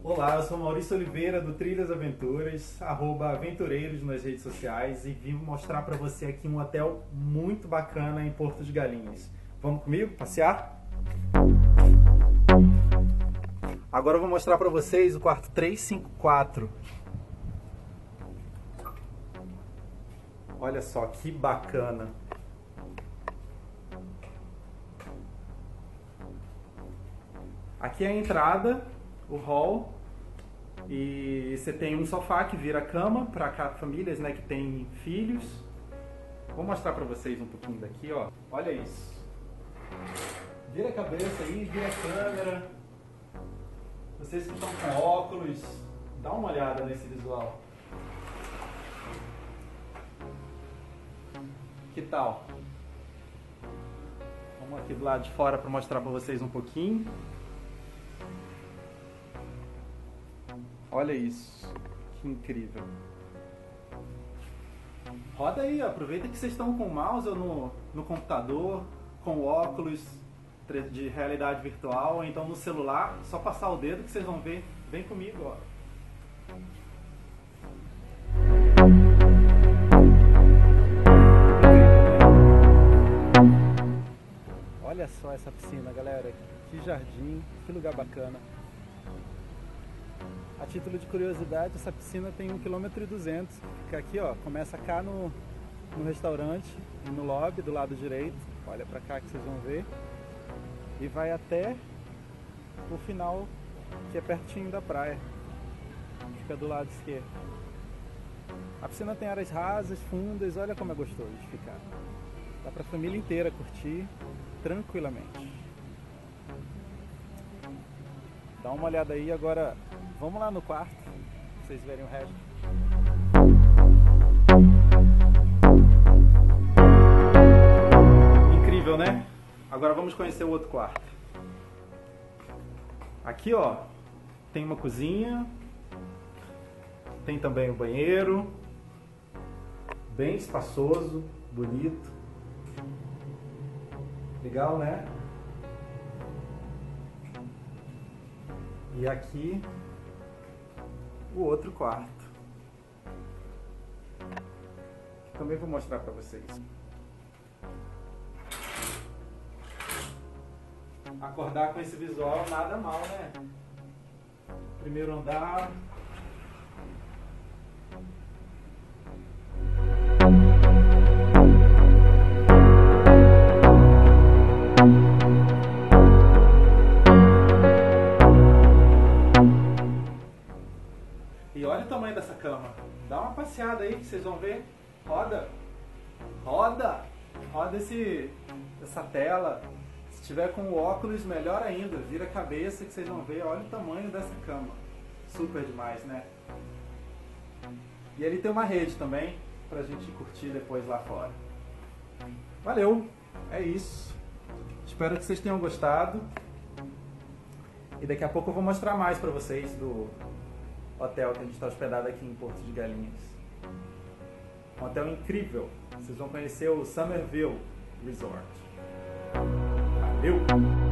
Olá, eu sou Maurício Oliveira do Trilhas Aventuras, @aventureiros nas redes sociais, e vim mostrar para você aqui um hotel muito bacana em Porto de Galinhas. Vamos comigo passear? Agora eu vou mostrar para vocês o quarto 354. Olha só que bacana. Aqui é a entrada, o hall, e você tem um sofá que vira cama para famílias, né, que tem filhos. Vou mostrar para vocês um pouquinho daqui, ó. Olha isso. Vira a cabeça aí, vira a câmera. Vocês que estão com óculos, dá uma olhada nesse visual. Que tal? Vamos aqui do lado de fora para mostrar para vocês um pouquinho. Olha isso, que incrível. Roda aí, aproveita que vocês estão com o mouse ou no computador, com óculos de realidade virtual, ou então no celular, só passar o dedo que vocês vão ver. Vem comigo, ó. Olha só essa piscina, galera. Que jardim, que lugar bacana. A título de curiosidade, essa piscina tem 1,2 km. Fica aqui, ó, começa cá no restaurante, no lobby do lado direito. Olha pra cá que vocês vão ver. E vai até o final, que é pertinho da praia. Fica do lado esquerdo. A piscina tem áreas rasas, fundas, olha como é gostoso de ficar. Dá pra família inteira curtir tranquilamente. Dá uma olhada aí, agora vamos lá no quarto, pra vocês verem o resto. Incrível, né? Agora vamos conhecer o outro quarto. Aqui, ó, tem uma cozinha, tem também o banheiro, bem espaçoso, bonito. Legal, né? E aqui o outro quarto, que também vou mostrar para vocês. Acordar com esse visual nada mal, né? Primeiro andar. E olha o tamanho dessa cama. Dá uma passeada aí que vocês vão ver. Roda. Roda. Roda essa tela. Se tiver com o óculos, melhor ainda. Vira a cabeça que vocês vão ver. Olha o tamanho dessa cama. Super demais, né? E ele tem uma rede também pra gente curtir depois lá fora. Valeu. É isso. Espero que vocês tenham gostado. E daqui a pouco eu vou mostrar mais pra vocês do hotel que a gente está hospedado aqui em Porto de Galinhas. Um hotel incrível. Vocês vão conhecer o Summerville Resort. Valeu!